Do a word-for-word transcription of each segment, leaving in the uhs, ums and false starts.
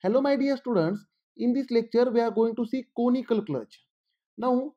Hello my dear students, in this lecture we are going to see conical clutch. Now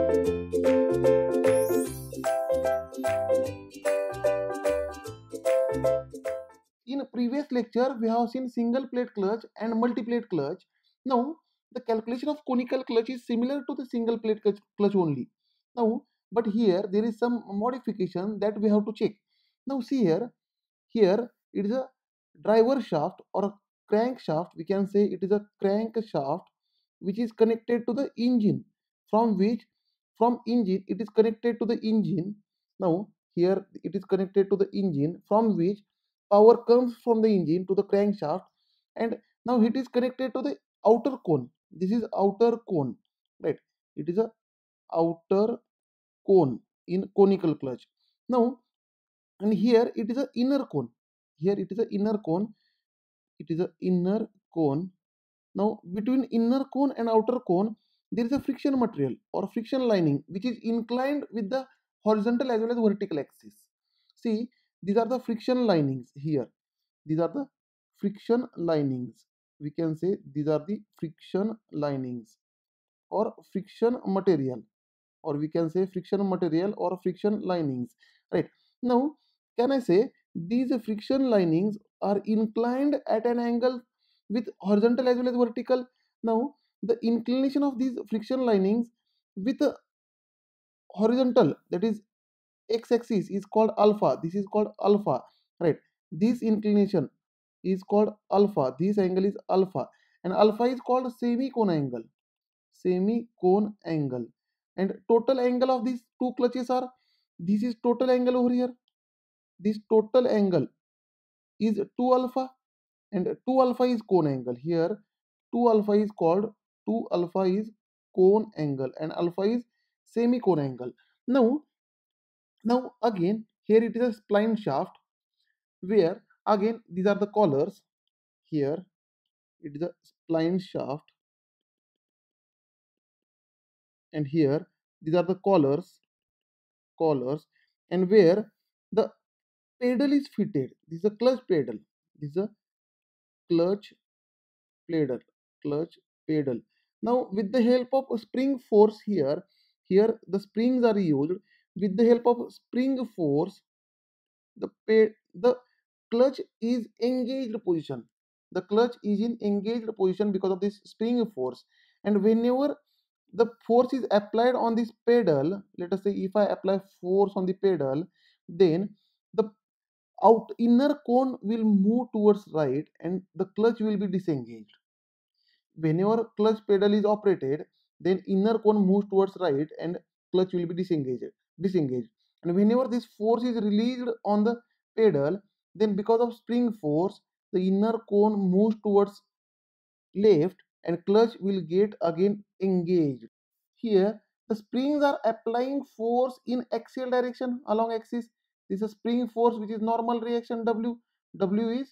in previous lecture we have seen single plate clutch and multi plate clutch. Now the calculation of conical clutch is similar to the single plate clutch, clutch only. Now but here there is some modification that we have to check. Now see here, here it is a driver shaft or a crankshaft. We can say it is a crankshaft which is connected to the engine, from which from engine it is connected to the engine. Now here it is connected to the engine, from which power comes from the engine to the crankshaft, and now it is connected to the outer cone. This is outer cone, right? It is a outer cone in conical clutch. Now and here it is a inner cone. Here it is a inner cone. It is a inner cone. Now between inner cone and outer cone there is a friction material or friction lining which is inclined with the horizontal as well as vertical axis. See, these are the friction linings here. These are the friction linings. We can say these are the friction linings or friction material, or we can say friction material or friction linings, right? Now can I say these friction linings are inclined at an angle with horizontal as well as vertical. Now the inclination of these friction linings with a horizontal, that is x-axis, is called alpha. This is called alpha, right? This inclination is called alpha. This angle is alpha, and alpha is called semi-cone angle. Semi-cone angle. And total angle of these two clutches are, this is total angle over here. This total angle is two alpha, and two alpha is cone angle. Here two alpha is called, two alpha is cone angle, and alpha is semi-cone angle. Now now again here it is a spline shaft, where again these are the collars. Here it is a spline shaft, and here these are the collars collars and where the pedal is fitted. This is a clutch pedal. This is a clutch pedal. Clutch pedal. Now, with the help of a spring force here, here the springs are used. With the help of spring force, the ped the clutch is engaged position. The clutch is in engaged position because of this spring force. And whenever the force is applied on this pedal, let us say if I apply force on the pedal, then the out inner cone will move towards right and the clutch will be disengaged. Whenever clutch pedal is operated, then inner cone moves towards right and clutch will be disengaged disengaged and whenever this force is released on the pedal, then because of spring force the inner cone moves towards left and clutch will get again engaged. Here the springs are applying force in axial direction along axis. This is a spring force which is normal reaction W. W is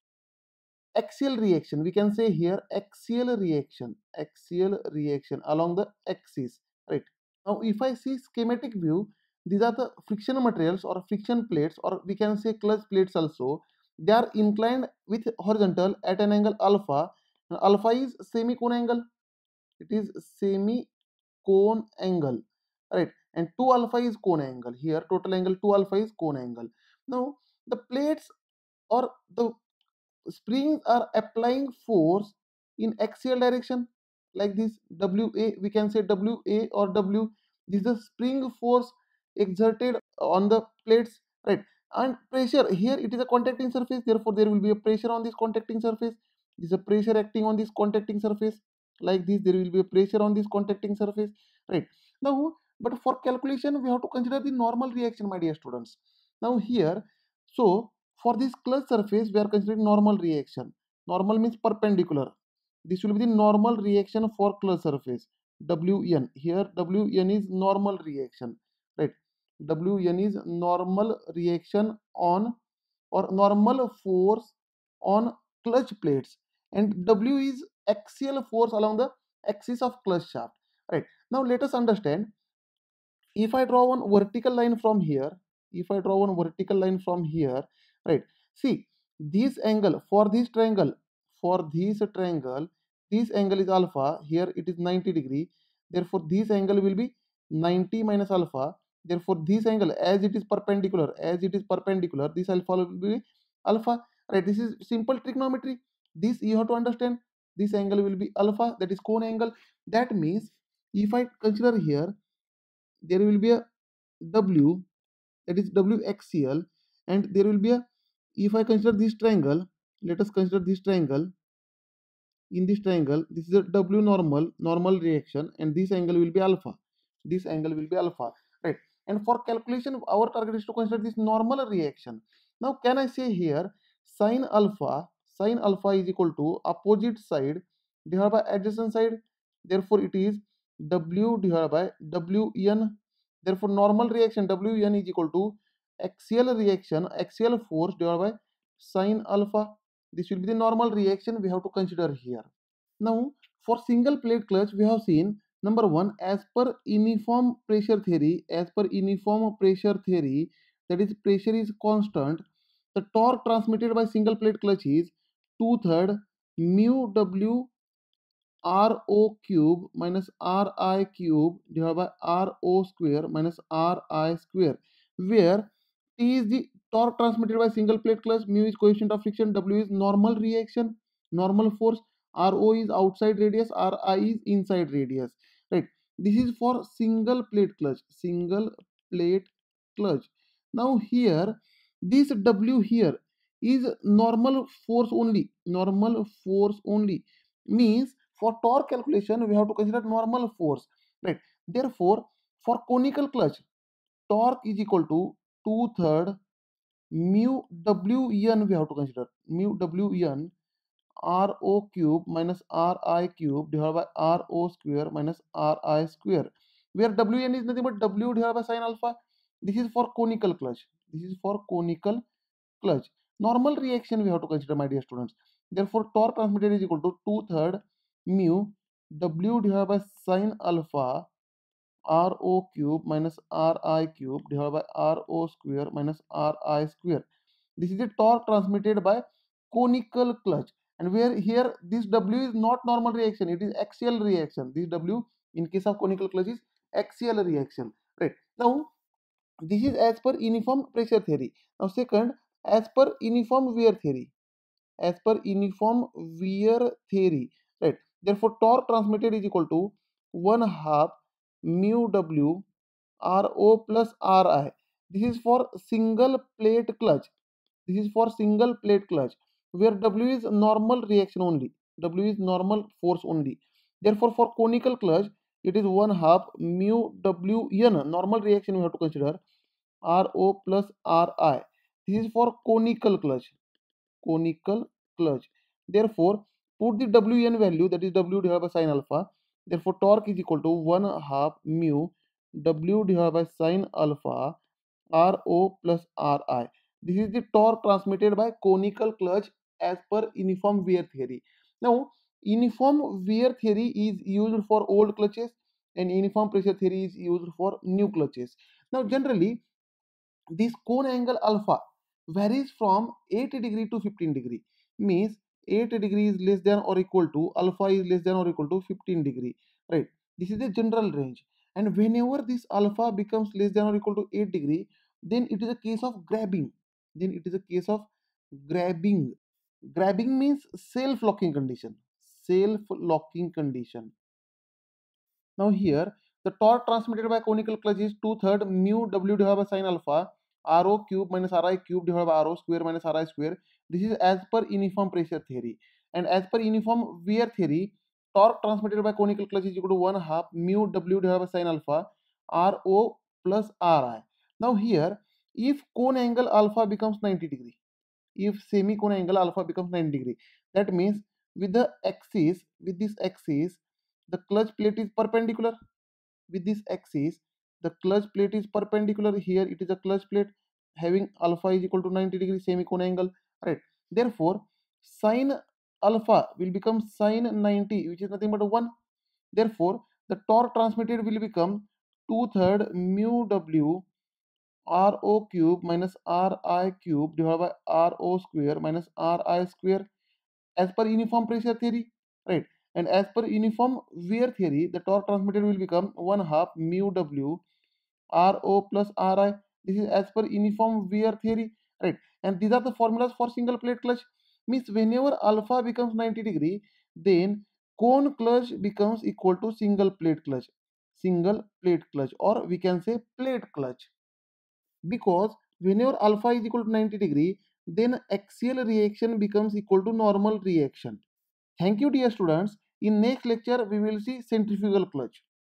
axial reaction. We can say here axial reaction, axial reaction along the axis, right? Now if I see schematic view, these are the friction materials or friction plates, or we can say clutch plates also. They are inclined with horizontal at an angle alpha. Now, alpha is semi-cone angle. It is semi cone angle, right? And two alpha is cone angle. Here total angle two alpha is cone angle. Now the plates or the springs are applying force in axial direction like this. W A, we can say W A or W. This is the spring force exerted on the plates, right? And pressure, here it is a contacting surface, therefore there will be a pressure on this contacting surface. This is a pressure acting on this contacting surface. Like this there will be a pressure on this contacting surface, right? Now but for calculation we have to consider the normal reaction, my dear students. Now here, so for this clutch surface we are considering normal reaction. Normal means perpendicular. This will be the normal reaction for clutch surface. Wn, here Wn is normal reaction, right? Wn is normal reaction on or normal force on clutch plates, and W is axial force along the axis of clutch shaft, right? Now let us understand. If I draw one vertical line from here, if I draw one vertical line from here, right? See, this angle for this triangle, for this triangle, this angle is alpha, here it is ninety degree, therefore this angle will be ninety minus alpha, therefore this angle, as it is perpendicular, as it is perpendicular, this alpha will be alpha, right? This is simple trigonometry. This you have to understand. This angle will be alpha, that is cone angle. That means if I consider here, there will be a W, that is W X C L, and there will be a, if I consider this triangle, let us consider this triangle. In this triangle, this is a W normal, normal reaction, and this angle will be alpha. This angle will be alpha, right? And for calculation, our target is to consider this normal reaction. Now, can I say here sine alpha, sine alpha is equal to opposite side divided by adjacent side. Therefore, it is W divided by W N. Therefore, normal reaction W N is equal to axial reaction, axial force divided by sine alpha. This will be the normal reaction we have to consider here. Now, for single plate clutch, we have seen number one, as per uniform pressure theory, as per uniform pressure theory, that is pressure is constant, the torque transmitted by single plate clutch is two third mu W R O cube minus R I cube divided by R O square minus R I square, where T is the torque transmitted by single plate clutch, mu is coefficient of friction, W is normal reaction, normal force, R O is outside radius, R I is inside radius, right? This is for single plate clutch, single plate clutch. Now here, this W here is normal force only, normal force only, means for torque calculation we have to consider normal force, right? Therefore, for conical clutch, torque is equal to two third mu W N, we have to consider mu W N R O cube minus R I cube divided by R O square minus R I square, where W N is nothing but W divided by sine alpha. This is for conical clutch. This is for conical clutch. Normal reaction we have to consider, my dear students. Therefore, torque transmitted is equal to two third mu W divided by sine alpha R O cube minus R I cube divided by R O square minus R I square. This is the torque transmitted by conical clutch, and where here this W is not normal reaction, it is axial reaction. This W in case of conical clutch is axial reaction, right? Now, this is as per uniform pressure theory. Now, second, as per uniform wear theory, as per uniform wear theory, right? Therefore, torque transmitted is equal to one half mu W R O plus R I. This is for single plate clutch. This is for single plate clutch, where W is normal reaction only. W is normal force only. Therefore, for conical clutch, it is one half mu W N, normal reaction we have to consider, R O plus R I. This is for conical clutch. Conical clutch. Therefore, put the W N value, that is W divided by sine alpha. Therefore, torque is equal to one half mu W divided by sine alpha R O plus R I. This is the torque transmitted by conical clutch as per uniform wear theory. Now, uniform wear theory is used for old clutches and uniform pressure theory is used for new clutches. Now, generally, this cone angle alpha varies from eight degree to fifteen degree, means eight degree is less than or equal to alpha is less than or equal to fifteen degree, right? This is the general range, and whenever this alpha becomes less than or equal to eight degree, then it is a case of grabbing, then it is a case of grabbing. Grabbing means self locking condition, self locking condition. Now here, the torque transmitted by conical clutch is two third mu W divided by sine alpha R O cube minus R I cube divided by R O square minus R I square. This is as per uniform pressure theory. And as per uniform wear theory, torque transmitted by conical clutch is equal to one half mu W divided by sine alpha R O plus R I. Now here, if cone angle alpha becomes ninety degree, if semi-cone angle alpha becomes ninety degree, that means with the axis, with this axis, the clutch plate is perpendicular. With this axis, the clutch plate is perpendicular. Here it is a clutch plate having alpha is equal to ninety degree semi-cone angle, right? Therefore, sine alpha will become sine ninety, which is nothing but a one. Therefore, the torque transmitted will become two third mu W R O cube minus R I cube divided by R O square minus R I square. as per uniform pressure theory, right? And as per uniform wear theory, the torque transmitted will become one half mu w Rho plus Ri. This is as per uniform wear theory, right? And these are the formulas for single plate clutch. Means whenever alpha becomes ninety degree, then cone clutch becomes equal to single plate clutch, single plate clutch, or we can say plate clutch, because whenever alpha is equal to ninety degree, then axial reaction becomes equal to normal reaction. Thank you, dear students. In next lecture, we will see centrifugal clutch.